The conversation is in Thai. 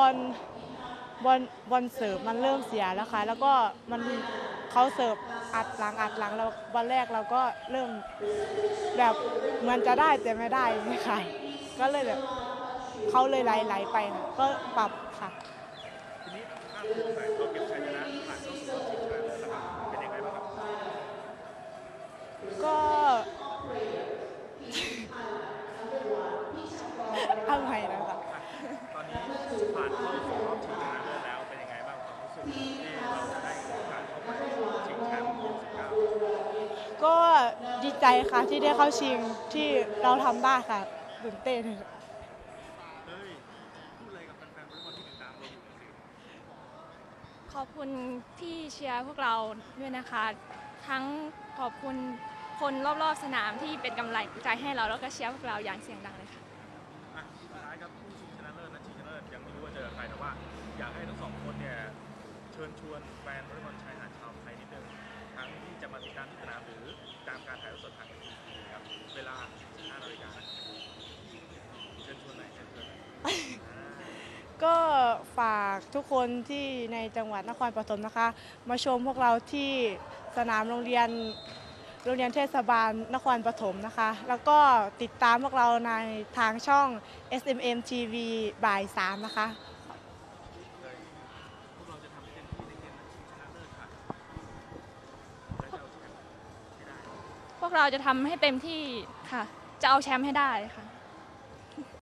ลบอลบอลเสิร์ฟมันเริ่มเสียแล้วค่ะแล้วก็มันเขาเสิร์ฟอัดหลังแล้ววันแรกเราก็เริ่มแบบเหมือนจะได้แต่ไม่ได้ค่ะก็เลยแบบเขาเลยไหลไปค่ะก็ปรับค่ะทีนี้ภาพรวมหน่อยเราเก็บชัยชนะผ่านเข้าสู่รอบชิงชนะเลิศแล้วครับเป็นยังไงบ้างครับก็อภัยนะคะตอนนี้ผ่านเข้าสู่รอบชิงชนะเลิศแล้วเป็นยังไงบ้างความรู้สึกที่เราจะได้โอกาสเข้าไปชิงแชมป์U19 ก็ดีใจค่ะที่ได้เข้าชิงที่เราทำได้ค่ะตื่นเต้นเฮ้ยพูดอะไรกับแฟนๆวอลเลย์บอลที่ติดตามเราอยู่บ้างสิขอบคุณที่เชียร์พวกเราด้วยนะคะ ทั้งขอบคุณคนรอบๆสนามที่เป็นกำลังใจให้เราแล้วก็เชียร์พวกเราอย่างเสียงดังเลยค่ะสุดท้ายครับผู้ชิงชนะเลิศและชิงชนะเลิศยังไม่รู้ว่าเจอใครแต่ว่าอยากให้ทั้งสองคนเนี่ยเชิญชวนแฟนวอลเลย์บอลชายหาดชาวไทยนิดนึงทั้งที่จะมาติดตามที่สนามหรือตามการถ่ายทอดสดทางทีวีครับเวลา 15 นาฬิกาเชิญชวนไหนเชิญชวนไหนก็ฝากทุกคนที่ในจังหวัดนครปฐมนะคะมาชมพวกเราที่สนามโรงเรียนเทศบาลนครปฐมนะคะแล้วก็ติดตามพวกเราในทางช่อง SMM TV บ่าย 3นะคะพวกเราจะทำให้เต็มที่ในเกมชิงชนะเลิศค่ะและจะเอาแชมป์ให้ได้พวกเราจะทำให้เต็มที่ค่ะจะเอาแชมป์ให้ได้ค่ะ